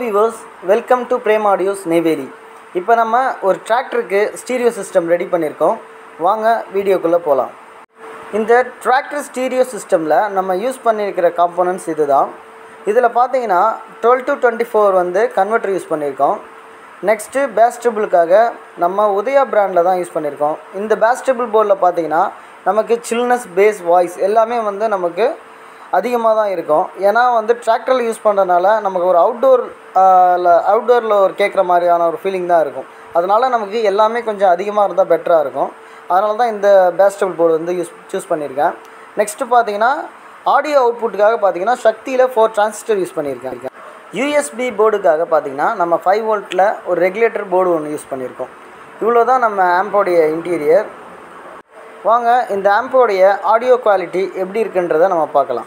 viewers, welcome to Prem Audio's Neyveli. இப்போ நம்ம ஒரு டிராக்டருக்கு ஸ்டீரியோ சிஸ்டம் ரெடி பண்ணியிருக்கோம். வாங்க வீடியோக்குள்ளே போகலாம். இந்த டிராக்டர் ஸ்டீரியோ சிஸ்டமில் நம்ம யூஸ் பண்ணியிருக்கிற காம்போனன்ட்ஸ் இதுதான். இதில் பார்த்தீங்கன்னா 12 to 24 வந்து கன்வெர்ட்டர் யூஸ் பண்ணியிருக்கோம். நெக்ஸ்ட்டு பேஸ் ட்ரிபிளுக்காக நம்ம உதயா பிராண்டில் தான் யூஸ் பண்ணியிருக்கோம். இந்த பேஸ் ட்ரிபிள் போர்டில் பார்த்தீங்கன்னா நமக்கு சில்னஸ், பேஸ், வாய்ஸ் எல்லாமே வந்து நமக்கு அதிகமாக தான் இருக்கும். ஏன்னா வந்து டிராக்டரில் யூஸ் பண்ணுறதுனால நமக்கு ஒரு அவுட்டோரில் ஒரு கேட்குற மாதிரியான ஒரு ஃபீலிங் தான் இருக்கும். அதனால் நமக்கு எல்லாமே கொஞ்சம் அதிகமாக இருந்தால் பெட்டராக இருக்கும். அதனால தான் இந்த பேஸ் ட்ரிபிள் போர்டு வந்து சூஸ் பண்ணியிருக்கேன். நெக்ஸ்ட்டு பார்த்தீங்கன்னா ஆடியோ அவுட்புட்டுக்காக பார்த்தீங்கன்னா சக்தியில் 4 டிரான்சிஸ்டர் யூஸ் பண்ணியிருக்கேன். யூஎஸ்பி போர்டுக்காக பார்த்தீங்கன்னா நம்ம 5 வோல்ட்டில் ஒரு ரெகுலேட்டர் போர்டு ஒன்று யூஸ் பண்ணியிருக்கோம். இவ்வளோ தான் நம்ம ஆம்போடைய இன்டீரியர். வாங்க இந்த ஆம்போடைய ஆடியோ குவாலிட்டி எப்படி இருக்குன்றதை நம்ம பார்க்கலாம்.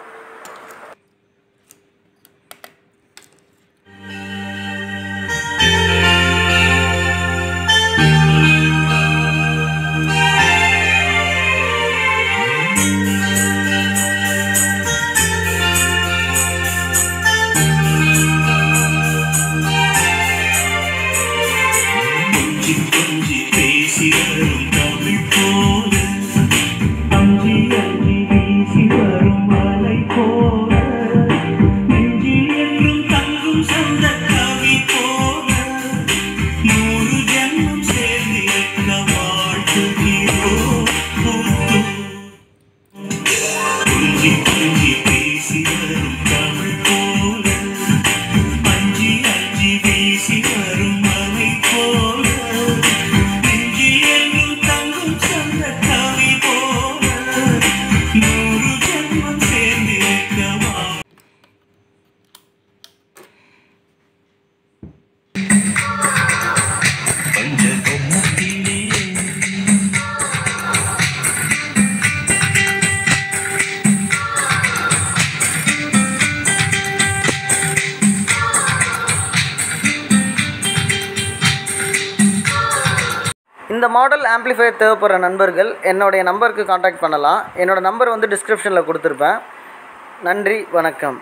இந்த மாடல் ஆம்ப்ளிஃபையர் தேவைப்படுற நண்பர்கள் என்னுடைய நம்பருக்கு காண்டாக்ட் பண்ணலாம். என்னோடய நம்பர் வந்து டிஸ்கிரிப்ஷனில் கொடுத்துருப்பேன். நன்றி, வணக்கம்.